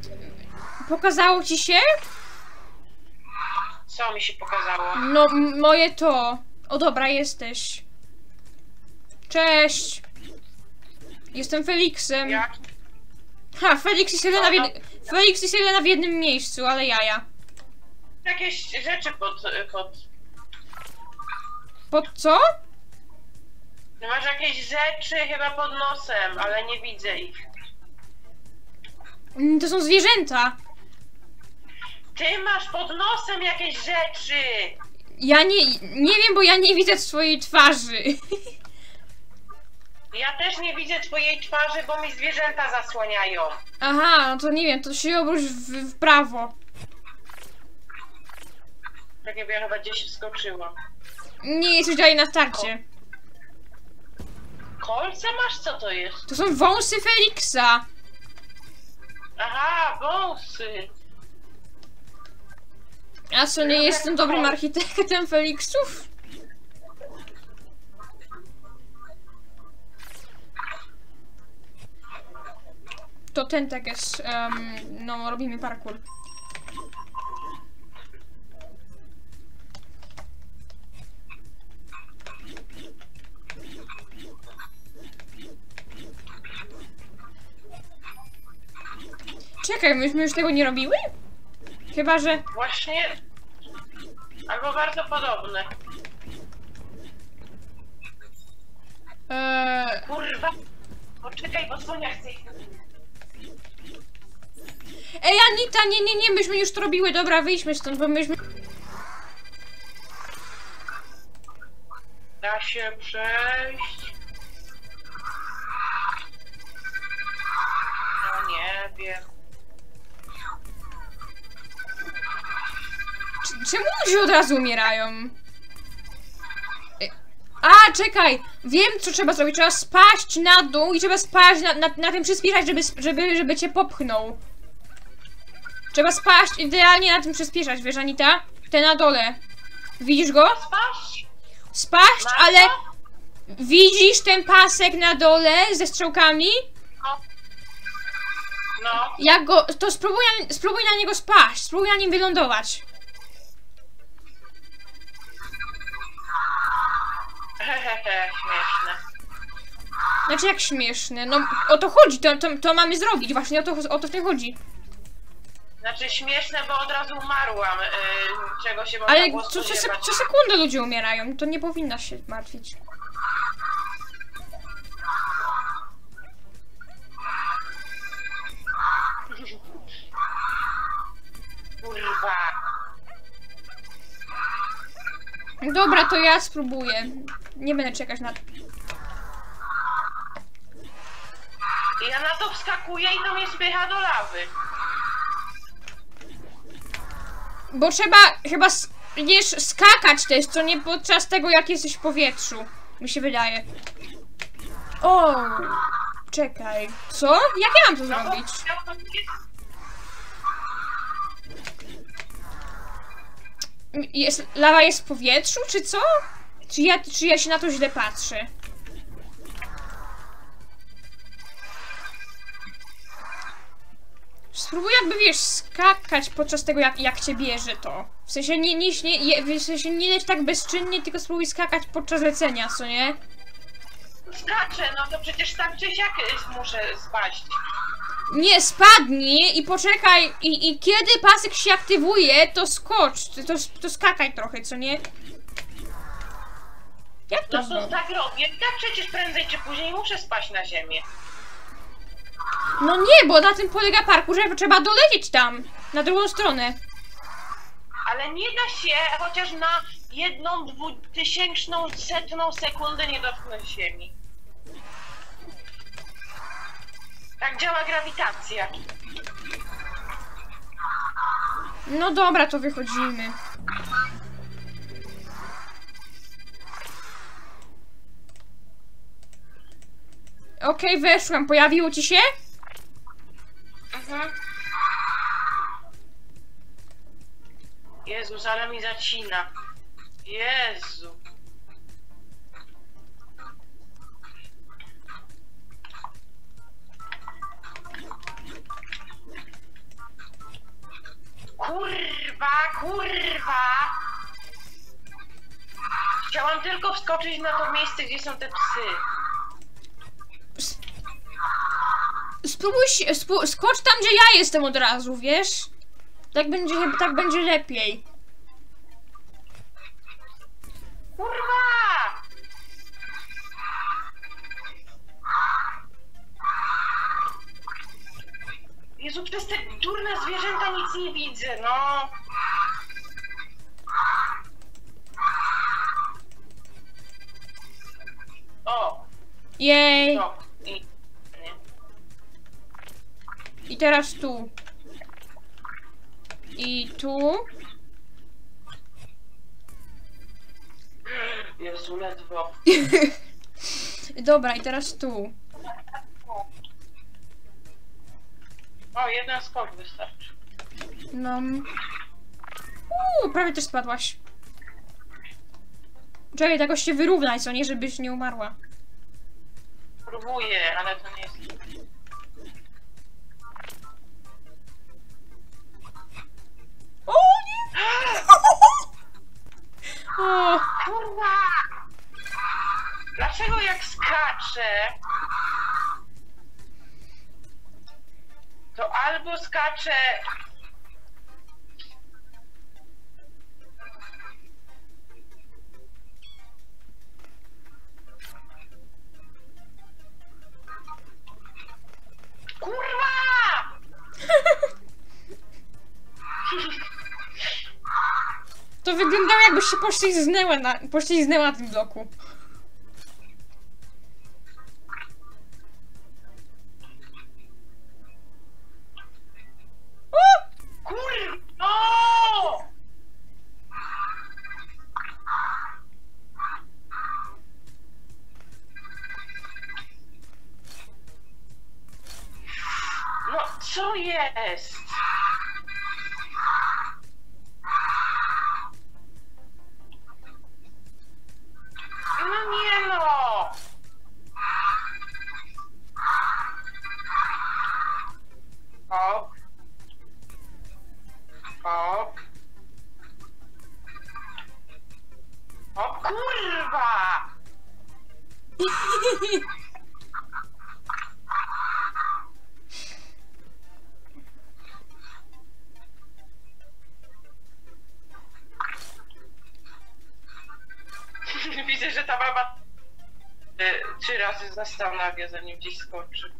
Pokazało ci się? Co mi się pokazało? No, moje to. O dobra, jesteś. Cześć. Jestem Feliksem. Jak? Ha, Feliks i Selena Feliks i Selena w jednym miejscu, ale jaja. Jakieś rzeczy Pod co? Masz jakieś rzeczy chyba pod nosem, ale nie widzę ich. To są zwierzęta. Ty masz pod nosem jakieś rzeczy! Ja nie wiem, bo ja nie widzę swojej twarzy. Ja też nie widzę twojej twarzy, bo mi zwierzęta zasłaniają. Aha, no to nie wiem, to się obróć w prawo. Tak jakby ja chyba gdzieś wskoczyła. Nie, jesteś dalej na starcie. Kolce masz? Co to jest? To są wąsy Feliksa. Aha, wąsy. A co, nie jestem dobrym architektem Feliksów? To ten tak jest, no robimy parkour. Czekaj, myśmy już tego nie robiły? Chyba, że... Właśnie... Albo bardzo podobne. Kurwa! Poczekaj, bo Sonia chce ich... Ej, Anita, nie, myśmy już to robiły, dobra, wyjdźmy stąd, bo myśmy... Da się przejść. No nie wiem. Czemu ludzie od razu umierają? A, czekaj! Wiem, co trzeba zrobić. Trzeba spaść na dół i trzeba spaść na tym przyspieszać, żeby cię popchnął. Trzeba spaść idealnie na tym przyspieszać, wiesz, Anita? Te na dole. Widzisz go? Spaść? Spaść, ale... Widzisz ten pasek na dole ze strzałkami? No. Jak go... To spróbuj na niego spaść. Spróbuj na nim wylądować. Hehehe, śmieszne. Znaczy jak śmieszne, no o to chodzi, to mamy zrobić, właśnie o to w tym chodzi. Znaczy śmieszne, bo od razu umarłam, czego się można Ale było spodziewać. co sekundę ludzie umierają, to nie powinna się martwić. Kurwa. Dobra, to ja spróbuję. Nie będę czekać na to. Ja na to wskakuję i to mnie spycha do lawy. Bo trzeba chyba skakać też, co nie podczas tego, jak jesteś w powietrzu. Mi się wydaje. O, czekaj. Co? Jak ja mam to zrobić? Lawa jest w powietrzu, czy co? Czy ja się na to źle patrzę? Spróbuj jakby, wiesz, skakać podczas tego, jak cię bierze to. W sensie nie leć tak bezczynnie, tylko spróbuj skakać podczas lecenia, co nie? Skaczę, no to przecież tak czy siak muszę spaść. Nie, spadnij i poczekaj, i kiedy pasek się aktywuje, to skocz, to skakaj trochę, co nie? Jak to No to tak robię, tak przecież prędzej czy później muszę spaść na ziemię. No nie, bo na tym polega parkour, że trzeba dolecieć tam, na drugą stronę. Ale nie da się chociaż na 1/2000 sekundy nie dotknąć ziemi. Tak działa grawitacja. No dobra, to wychodzimy. Okej, weszłam. Pojawiło ci się? Mhm. Jezus, ale mi zacina. Jezu. Kurwa! Chciałam tylko wskoczyć na to miejsce, gdzie są te psy. Spróbuj się, skocz tam, gdzie ja jestem od razu, wiesz? Tak będzie lepiej. Kurwa! Jezu, przez te durne zwierzęta nic nie widzę, no. O, Jej. to. Nie. I teraz tu. I tu. Jezu, ledwo. Dobra, i teraz tu. O, jeden skok wystarczy. No. Prawie też spadłaś. Czekaj, jakoś się wyrównaj, co nie, żebyś nie umarła. Próbuję, ale to nie jest... O nie! O, Kurwa! Dlaczego jak skaczę, to albo skaczę... Kurwa! to wyglądało, jakbyś się poślizgnęła na tym bloku. Kurwa! O! No, co jest? No nie no! Hop. Hop. O kurwa! Widzę, że ta baba 3 razy zastanawia, zanim gdzieś skoczy.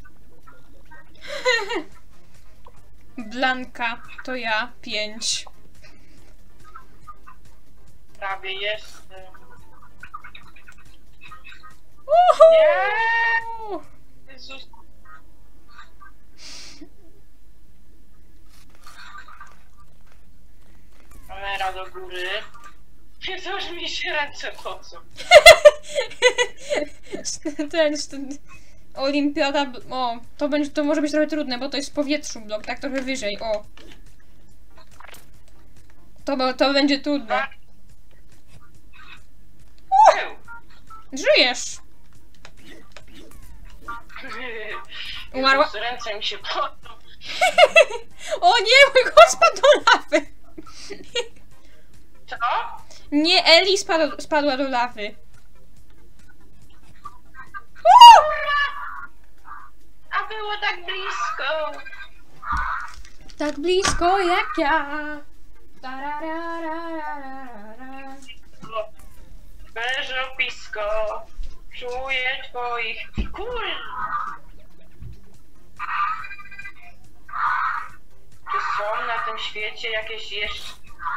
Blanka, to ja, 5. Prawie jestem. Uhu! Nie! Jezus. Kamera do góry. Wiedzą, że mi się ręce pocą. ten olimpiada, o, to może być trochę trudne, bo to jest w powietrzu blok, tak trochę wyżej, o. To będzie trudne. Żyjesz! Umarła? Jezus, ręce mi się pocą. O nie, mój kot spadł do lawy! Co? Nie, Eli spadła do lawy. A było tak blisko. Tak blisko jak ja. Tarararararara. Beżopisko. Czuję twoich... Czy są na tym świecie jakieś jeszcze...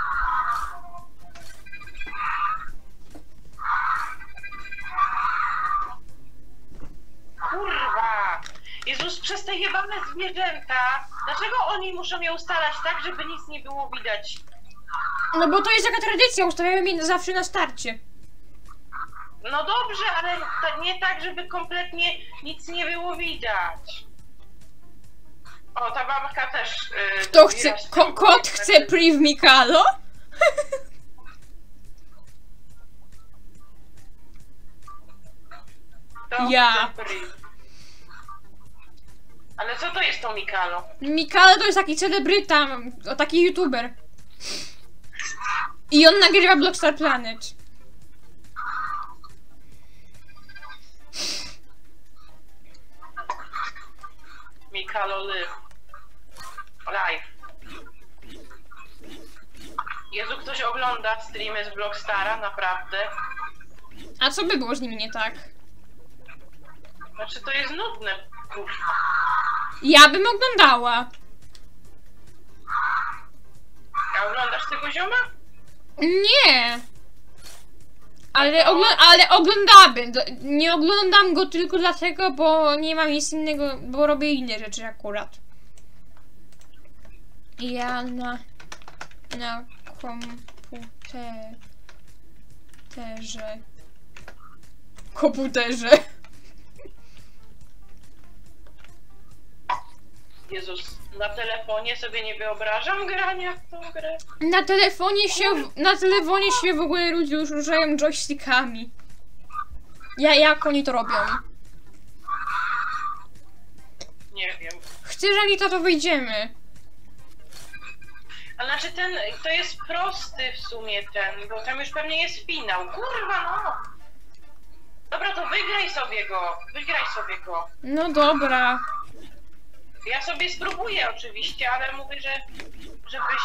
Kurwa! Jezus, przez te jebane zwierzęta, dlaczego oni muszą je ustalać tak, żeby nic nie było widać? No bo to jest taka tradycja, ustawiamy je zawsze na starcie. No dobrze, ale nie tak, żeby kompletnie nic nie było widać. O, ta babka też... Kto chce? Kot chce priv Mikalo? Ja. Ale co to jest to Mikalo? Mikalo to jest taki celebryta, taki youtuber. I on nagrywa Blockstar Planet. Mikalo live. Jezu, ktoś ogląda streamy z Blockstara, naprawdę? A co by było z nimi nie tak? Znaczy, to jest nudne. Uf. Ja bym oglądała. A oglądasz tego zioma? Nie. Ale oglądałabym. Nie oglądam go tylko dlatego, bo nie mam nic innego, bo robię inne rzeczy akurat. Ja na komputerze. Jezus, na telefonie sobie nie wyobrażam grania w tą grę. Na telefonie się w ogóle ludzie już ruszają joystickami. Jak oni to robią? Nie wiem. Chcesz, Anita, to wyjdziemy. A znaczy to jest prosty w sumie bo tam już pewnie jest finał. Kurwa no! Dobra, to wygraj sobie go. No dobra. Ja sobie spróbuję oczywiście, ale mówię, żebyś...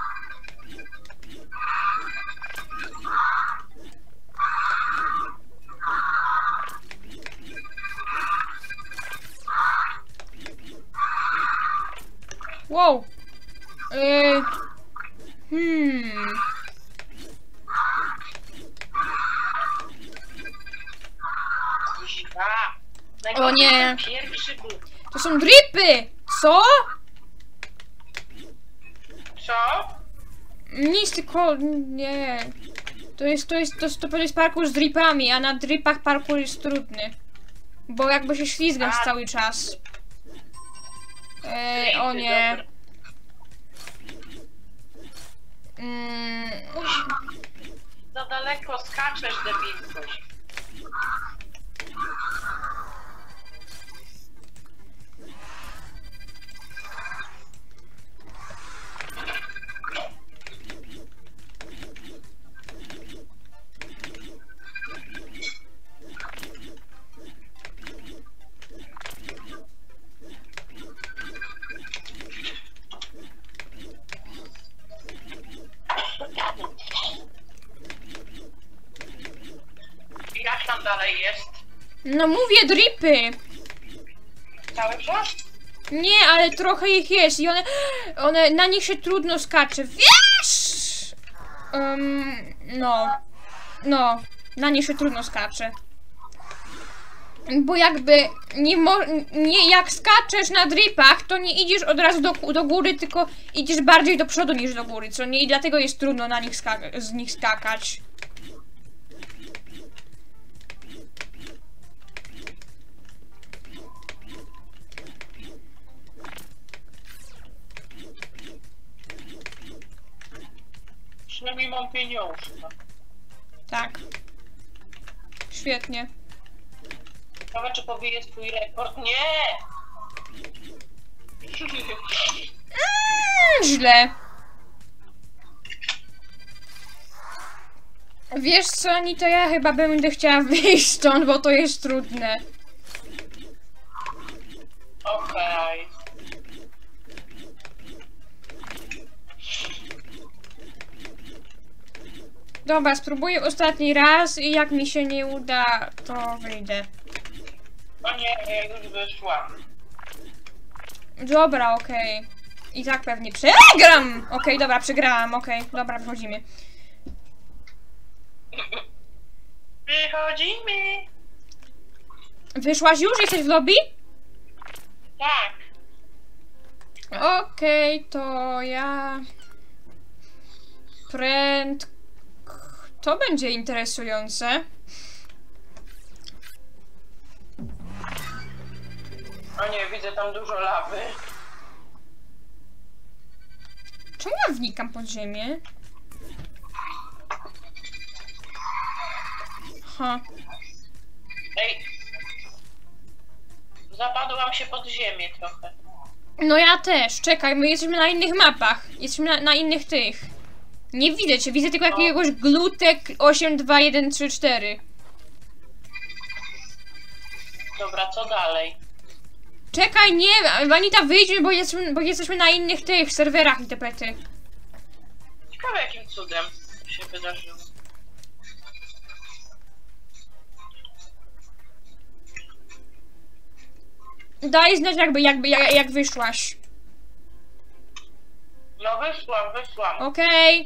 Wow. Kuźwa. O nie. Pierwszy był. To są dripy! Co? Co? Nic, tylko... Nie. To jest parkour z dripami, a na dripach parkour jest trudny. Bo jakby się ślizgasz cały czas. O nie. Za daleko skaczesz, debilkuś. Jak tam dalej jest? No mówię, dripy! Cały czas? Nie, ale trochę ich jest i one na nich się trudno skacze, wiesz? No, na nich się trudno skacze. Bo jakby nie jak skaczesz na dripach, to nie idziesz od razu do góry, tylko idziesz bardziej do przodu niż do góry, co nie? I dlatego jest trudno na nich z nich skakać. Przynajmniej mam pieniążka. Tak. Świetnie. Ciekawe, czy pobije swój rekord? Nie! Źle. Wiesz co, Anito, ja chyba będę chciała wyjść stąd, bo to jest trudne. Okej. Dobra, spróbuję ostatni raz i jak mi się nie uda, to wyjdę. O nie, ja już wyszłam. Dobra, okej. I tak pewnie przegram! Okej, dobra, przegrałam, okej. Dobra, wchodzimy. Wychodzimy! Wyszłaś już? Jesteś w lobby? Tak. Okej, to ja... To będzie interesujące. O nie, widzę tam dużo lawy. Czemu ja wnikam pod ziemię? Ha. Ej. Zapadłam się pod ziemię trochę. No ja też. Czekaj, my jesteśmy na innych mapach. Jesteśmy na innych tych. Nie widzę cię, widzę tylko jakiegoś glutek 82134. Dobra, co dalej? Czekaj, nie, Anita, wyjdźmy, bo jesteśmy na innych tych serwerach i tepety. Ciekawe jakim cudem to się wydarzyło. Daj znać jak wyszłaś. No wyszłam. Okej.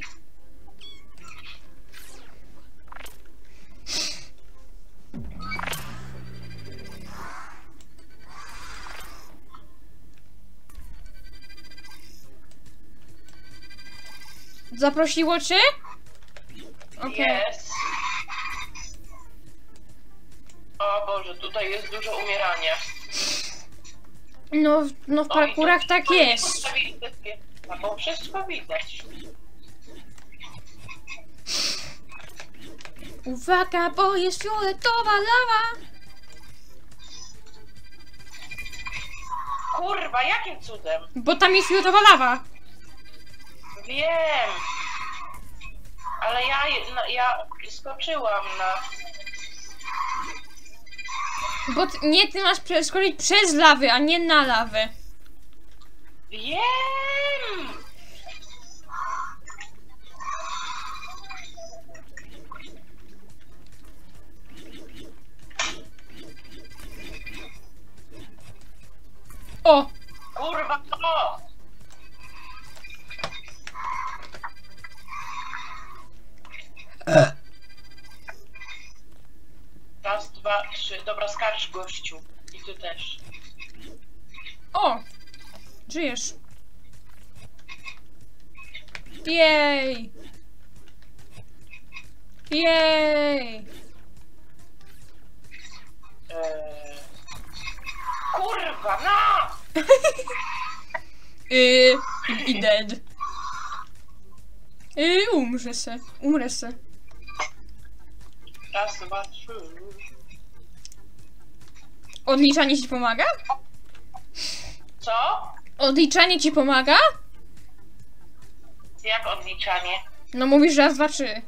Zaprosiło cię? Okej. Jest. O Boże, tutaj jest dużo umierania. No w parkurach tak jest. Bo wszystko widać. Uwaga, bo jest fioletowa lawa. Kurwa, jakim cudem? Bo tam jest fioletowa lawa. Wiem. Ale ja skoczyłam na... Bo ty masz skoczyć przez lawy, a nie na lawę. Wiem. O! Kurwa, to! Raz, dwa, trzy. Dobra, skacz, gościu. I ty też. O! Żyjesz. Jej! Jej! Kurwa, no! I dead. Umrę se. Raz, dwa, trzy. Odliczanie ci pomaga? Co? Odliczanie ci pomaga? Jak odliczanie? No mówisz raz, dwa, trzy.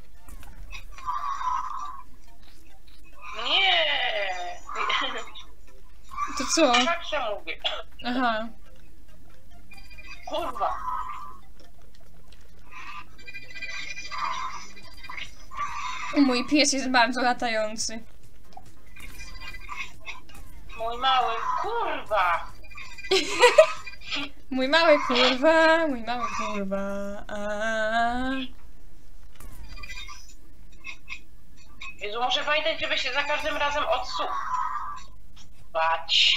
Nie. To co? Tak się mówię. Aha. Kurwa. Mój pies jest bardzo latający. Mój mały, kurwa. Mój mały kurwa. Jezu, muszę pamiętać, żeby się za każdym razem odsuwać.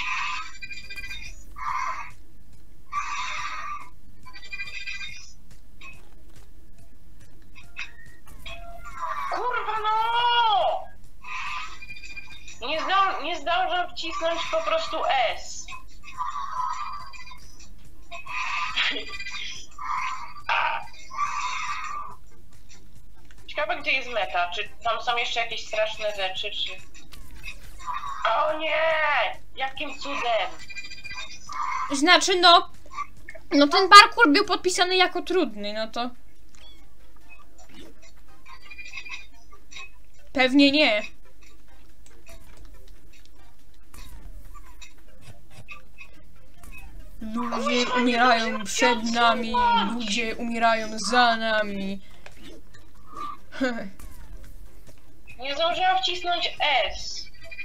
Kurwa, no! Nie zdążę wcisnąć po prostu S. Ciekawe, gdzie jest meta. Czy tam są jeszcze jakieś straszne rzeczy, czy... O nie! Jakim cudem? Znaczy, no ten parkour był podpisany jako trudny, no to... Pewnie nie. Ludzie umierają przed nami, ludzie umierają za nami. Nie zdążyłam wcisnąć S.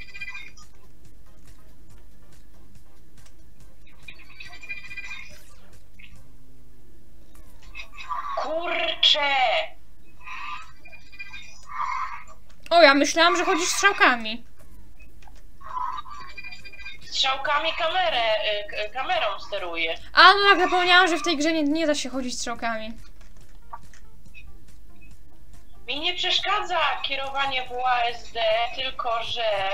Kurczę! O, ja myślałam, że chodzisz strzałkami. Strzałkami kamerą steruję. A, no tak, zapomniałam, że w tej grze nie da się chodzić strzałkami. Mi nie przeszkadza kierowanie WASD, tylko że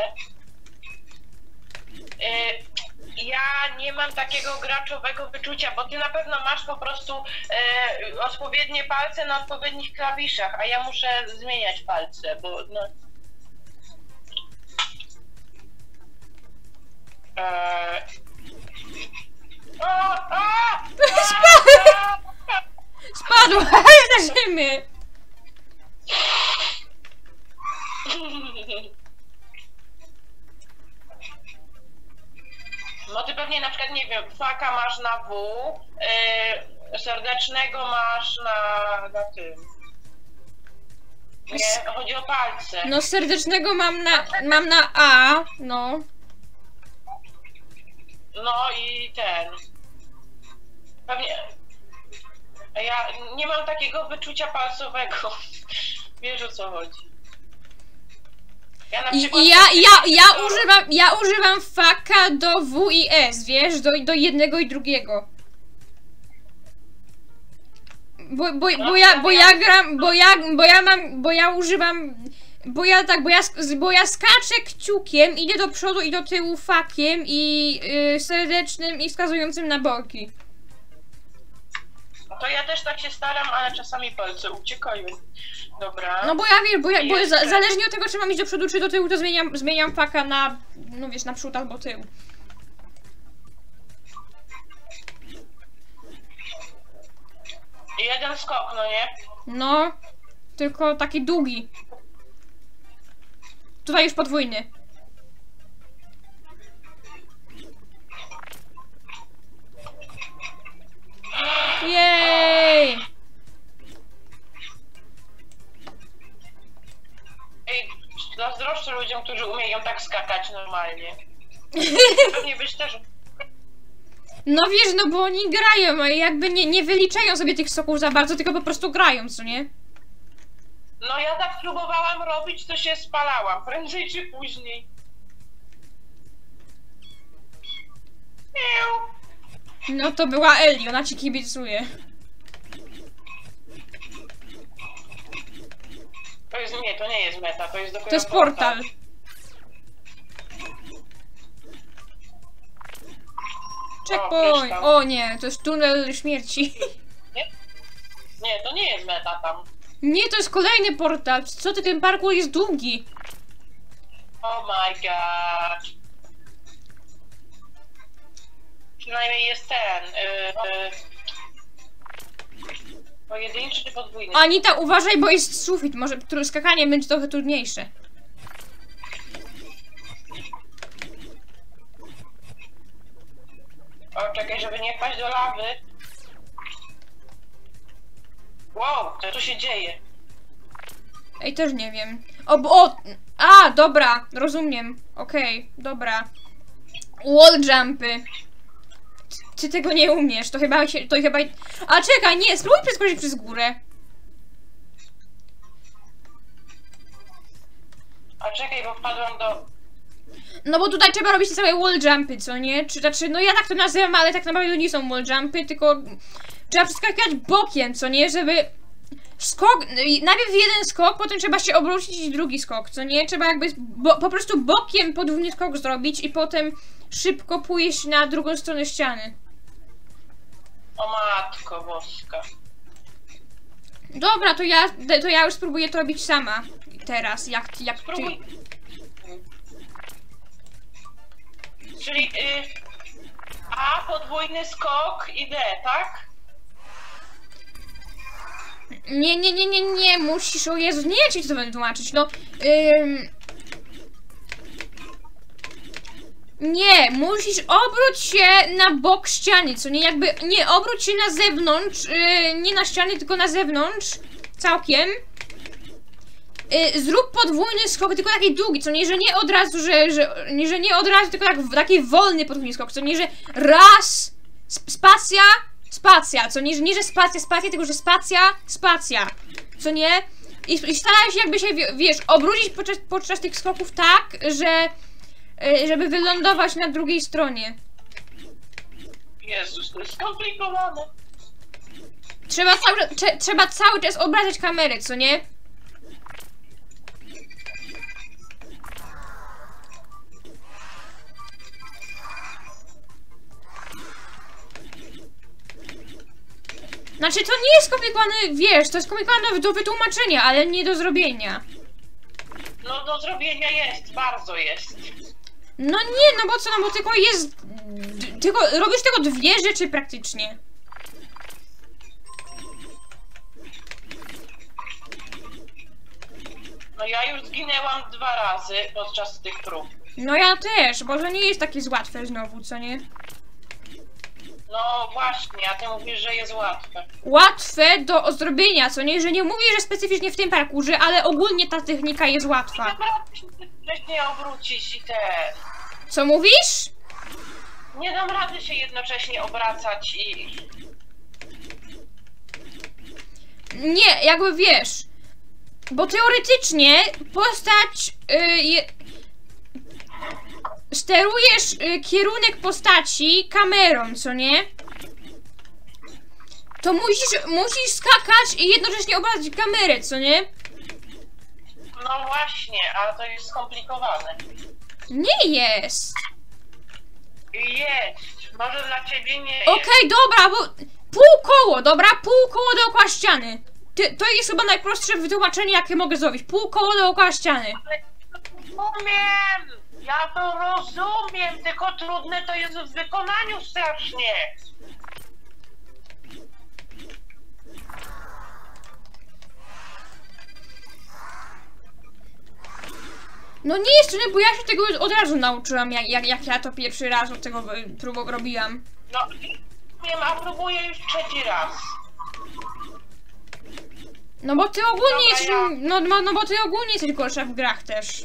ja nie mam takiego graczowego wyczucia, bo ty na pewno masz po prostu odpowiednie palce na odpowiednich klawiszach, a ja muszę zmieniać palce, bo no... Spadła! na ziemię. No ty pewnie na przykład, nie wiem, faka masz na W, serdecznego masz na tym. Nie, chodzi o palce. No serdecznego mam na A, no. No i ten. Pewnie. Ja nie mam takiego wyczucia palcowego. Wiesz, o co chodzi. Ja na przykład Ja używam faka do W i S, wiesz, do jednego i drugiego. Bo ja skaczę kciukiem, idę do przodu i do tyłu fakiem i serdecznym i wskazującym na boki. To ja też tak się staram, ale czasami palce uciekają. Dobra. No bo ja wiesz, bo zależnie od tego, czy mam iść do przodu, czy do tyłu, to zmieniam faka na, no wiesz, na przód albo tył. Jeden skok, no nie? No, tylko taki długi. Tutaj już podwójny. Jej! Ej, zazdroszczę ludziom, którzy umieją tak skakać normalnie. Pewnie byś też... No wiesz, no bo oni grają, a jakby nie wyliczają sobie tych soków za bardzo, tylko po prostu grają, co nie? No ja tak próbowałam robić, to się spalałam, prędzej czy później. Miau. No to była Eli, ona ci kibicuje. To nie jest meta, to jest dopiero To jest portal. Checkpoint! O nie, to jest tunel śmierci. Nie, to nie jest meta tam. Nie, to jest kolejny portal. Co ty, ten parkour jest długi. Oh my god. Przynajmniej jest ten. Pojedynczy czy podwójny? Anita, uważaj, bo jest sufit. Może skakanie będzie trochę trudniejsze. O, czekaj, żeby nie wpaść do lawy. Wow, co tu się dzieje? Ej, też nie wiem. Dobra, rozumiem. Okej, dobra. Wall jumpy. Ty tego nie umiesz, to chyba... A czekaj, nie, spróbuj przeskoczyć przez górę. A czekaj, bo wpadłam do... No bo tutaj trzeba robić te całe wall jumpy, co nie? Znaczy, no ja tak to nazywam, ale tak naprawdę to nie są wall jumpy, tylko trzeba przeskakiwać bokiem, co nie? Żeby skok, najpierw jeden skok, potem trzeba się obrócić i drugi skok, co nie? Trzeba jakby po prostu bokiem podwójny skok zrobić i potem szybko pójść na drugą stronę ściany. O matko boska. Dobra, to ja już spróbuję to robić sama. Teraz, jak ty. Czyli A, podwójny skok i D, tak? Nie, musisz, o Jezu, nie, ja ci to będę tłumaczyć, no. Nie, musisz obróć się na bok ściany, co nie, jakby, nie, obróć się na zewnątrz, nie na ściany, tylko na zewnątrz, całkiem. Zrób podwójny skok, tylko taki długi, co nie, że nie od razu, że nie od razu, tylko taki wolny podwójny skok, co nie, że raz, spacja, co nie, że spacja, tylko że spacja, co nie? I staraj się jakby się, wiesz, obrócić podczas tych skoków tak, żeby wylądować na drugiej stronie. Jezus, to jest skomplikowane. Trzeba cały czas obracać kamerę, co nie? Znaczy, to nie jest skomplikowane, wiesz, to jest skomplikowane do wytłumaczenia, ale nie do zrobienia. No do zrobienia jest, bardzo jest. No nie, no bo co, no bo tylko jest... Tylko robisz tylko dwie rzeczy praktycznie. No ja już zginęłam 2 razy podczas tych prób. No ja też, bo to nie jest takie łatwe znowu, co nie? No właśnie, a ty mówisz, że jest łatwe. Łatwe do zrobienia, co nie? Że nie mówię, że specyficznie w tym parkurze, ale ogólnie ta technika jest łatwa. Dobra, się jednocześnie obrócić i te... Co mówisz? Nie dam rady się jednocześnie obracać i... Nie, jakby wiesz. Bo teoretycznie postać... sterujesz kierunek postaci kamerą, co nie? To musisz skakać i jednocześnie obracać kamerę, co nie? No właśnie, ale to jest skomplikowane. Nie jest. Jest. Może dla ciebie nie jest. Okej, dobra, bo pół koło, dobra? Pół koło dookoła ściany. To jest chyba najprostsze wytłumaczenie, jakie mogę zrobić. Pół koło dookoła ściany. Ale rozumiem! Ja to rozumiem, tylko trudne to jest w wykonaniu strasznie. No nie jest trudne, bo ja się tego od razu nauczyłam, jak ja to pierwszy raz od tego robiłam. No, wiem, a próbuję już 3. raz. No bo ty ogólnie Dobra, jesteś... ja- No bo ty ogólnie jesteś gorsza w grach też.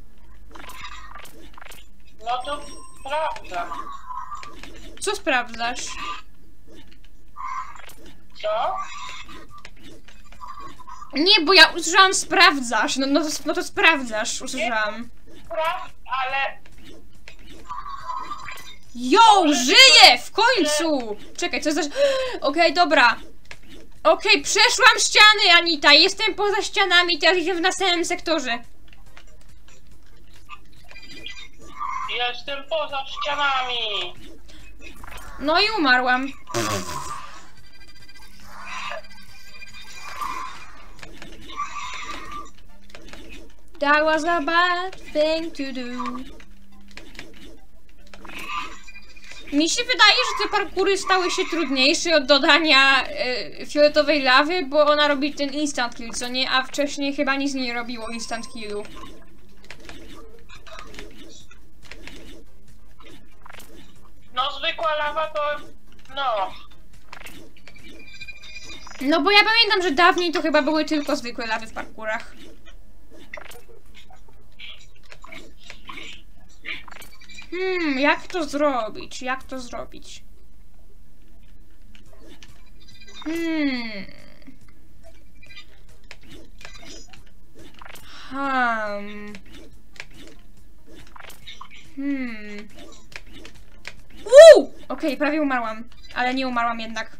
No to prawda. Co sprawdzasz? Co? Nie, bo ja usłyszałam sprawdzasz. No to sprawdzasz, usłyszałam. Prawda, ale... Jo, żyję! W końcu! Czekaj, co jest za... Okej, dobra. Okej, przeszłam ściany, Anita. Jestem poza ścianami, teraz jestem w następnym sektorze. Jestem poza ścianami. No i umarłam. That was a bad thing to do. Mi się wydaje, że te parkury stały się trudniejsze od dodania fioletowej lawy, bo ona robi ten instant kill, co nie? A wcześniej chyba nic nie robiło instant killu. No zwykła lawa to... No. No bo ja pamiętam, że dawniej to chyba były tylko zwykłe lawy w parkurach. Jak to zrobić? Jak to zrobić? Okej, prawie umarłam, ale nie umarłam jednak.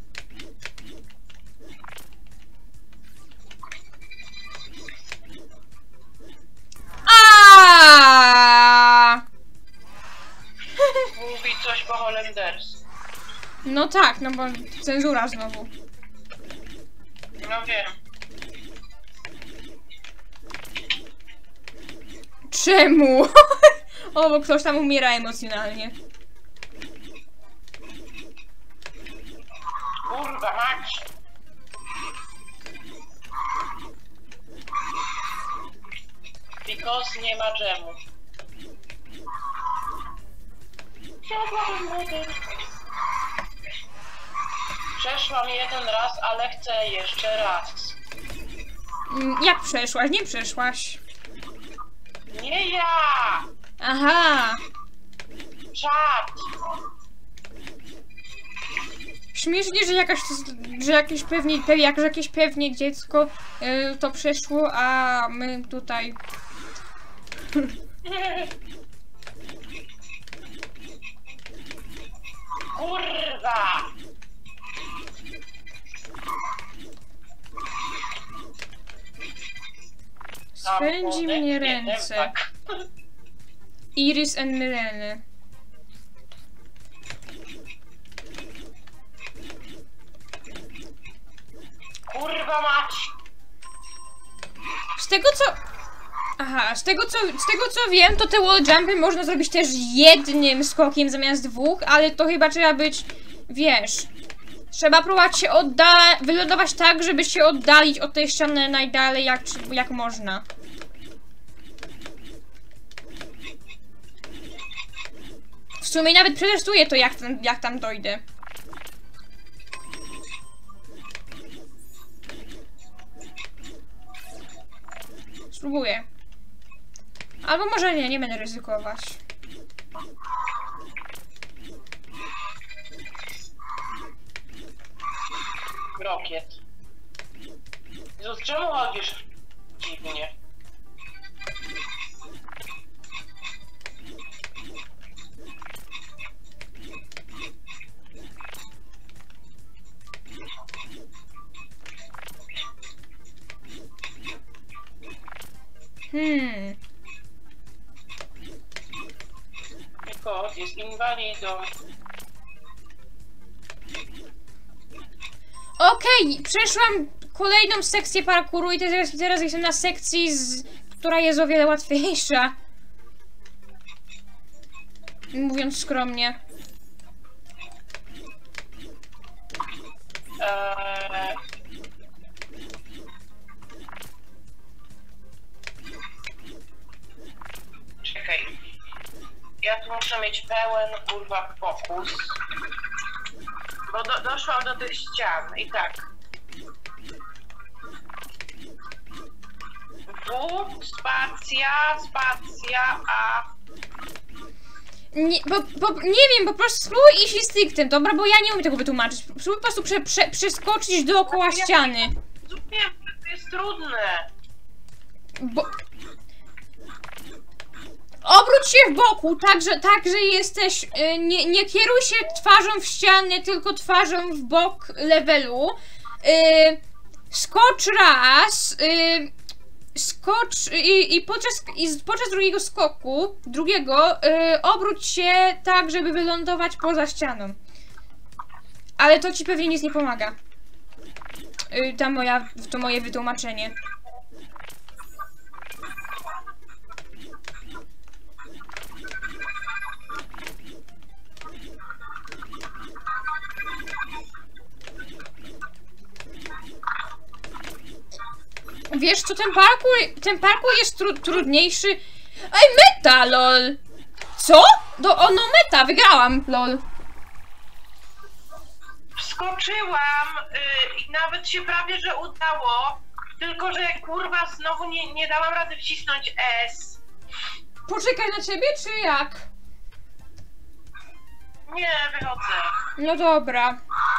Mówi coś po holendersku. No tak, no bo cenzura znowu. No wiem. Czemu? O, bo ktoś tam umiera emocjonalnie. Kurwa mać. Because nie ma dżemu. Przeszłam 1 raz, ale chcę jeszcze raz. Jak przeszłaś? Nie przeszłaś. Nie ja! Aha. Czad! Śmiesznie, że jakieś pewnie dziecko to przeszło, a my tutaj... Kurwa! Spędzi mnie ręce. Tak. Iris and Myreny. Kurwa mać! Z tego co... Aha, z tego co wiem, to te wall jumpy można zrobić też jednym skokiem zamiast 2, ale to chyba trzeba być, wiesz... Trzeba próbować się wylądować tak, żeby się oddalić od tej ściany najdalej jak można. W sumie nawet przetestuję to, jak tam dojdę. Spróbuję. Albo może nie będę ryzykować. Rokiet. Jezus, czemu chodzisz dziwnie? Kot jest inwalidą. Okej, przeszłam kolejną sekcję parkouru i teraz jestem na sekcji, która jest o wiele łatwiejsza. Mówiąc skromnie. Czekaj. Ja tu muszę mieć pełen, kurwa, fokus. Bo doszłam do tych ścian i tak. W, spacja, A. Nie, nie wiem, po prostu spróbuj iść instynktem, dobra? Bo ja nie umiem tego wytłumaczyć. Spróbuj po prostu przeskoczyć dookoła ściany. Wiem, to jest trudne. Obróć się w boku, tak, że jesteś... nie kieruj się twarzą w ścianę, tylko twarzą w bok levelu. Skocz raz. Skocz i podczas drugiego skoku, obróć się tak, żeby wylądować poza ścianą. Ale to ci pewnie nic nie pomaga. To moje wytłumaczenie. Wiesz co, ten parkour jest trudniejszy. Ej, meta, lol! Co? No meta, wygrałam, lol. Wskoczyłam i nawet się prawie, że udało. Tylko, że kurwa znowu nie dałam rady wcisnąć S. Poczekaj na ciebie, czy jak? Nie, wychodzę. No dobra.